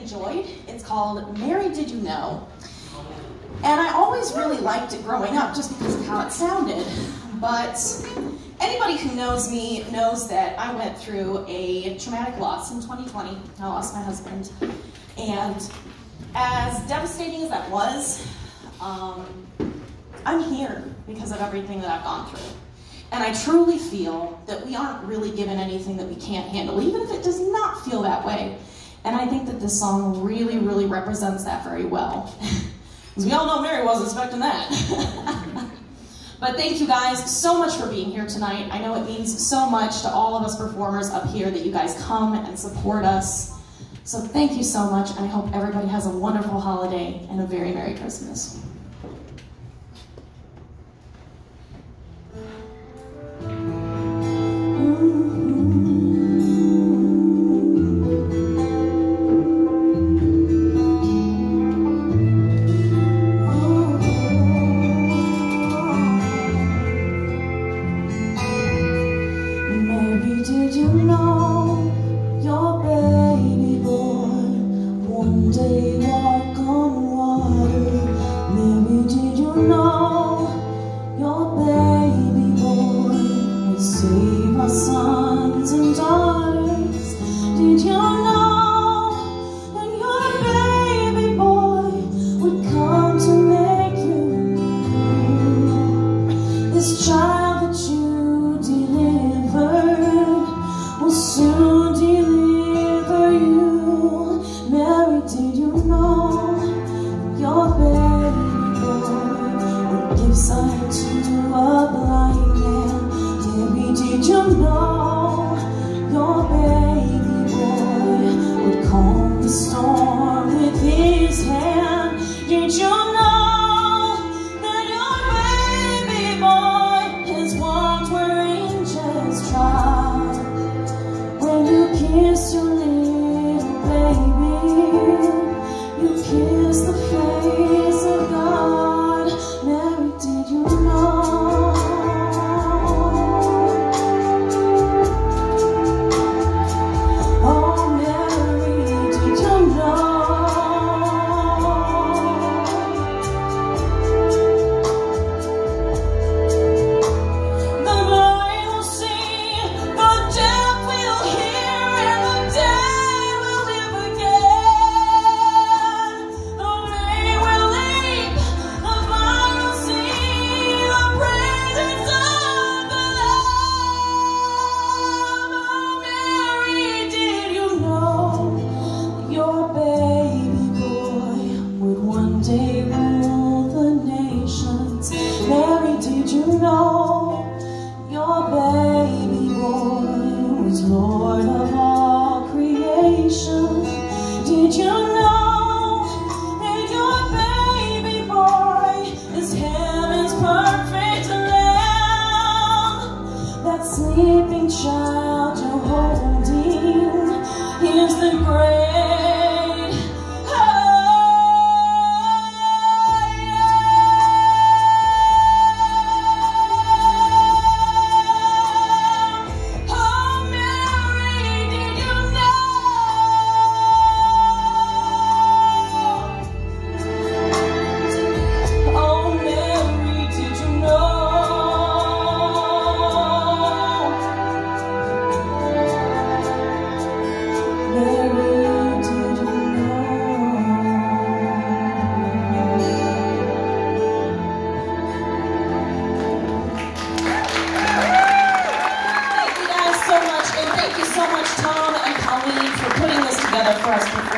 enjoyed. It's called Mary Did You Know? And I always really liked it growing up just because of how it sounded. But anybody who knows me knows that I went through a traumatic loss in 2020. I lost my husband. And as devastating as that was, I'm here because of everything that I've gone through. And I truly feel that we aren't really given anything that we can't handle, even if it does not feel that way. And I think that this song really, really represents that very well. Because we all know Mary wasn't expecting that. But thank you guys so much for being here tonight. I know it means so much to all of us performers up here that you guys come and support us. So thank you so much, and I hope everybody has a wonderful holiday and a very Merry Christmas. Did you know your baby boy one day walk on water? Maybe did you know your baby boy would save our sons and daughters? Did you know that your baby boy would come to make you new? This child that you delivered will soon deliver you. Mary, did you know your baby boy would give sight to a blind man? Mary, did you know your baby boy would calm the storm with his hand? Did you know that your baby boy has walked where angels trod? When you kiss your little baby, you kiss the face of God. Mary, did you know? Oh, Mary, did you know? The blind will see, the deaf will hear, and the dead will live again. The lame will leap, the blind will see the presence of the Lamb. Oh, Mary, did you know that your baby boy would one day rule the nations? Mary, did you know your baby boy was Lord of all creation? Did you know that your baby boy is heaven's perfect lamb? That sleeping child you're holding is the great Thank you so much, Tom and Colleen, for putting this together for us.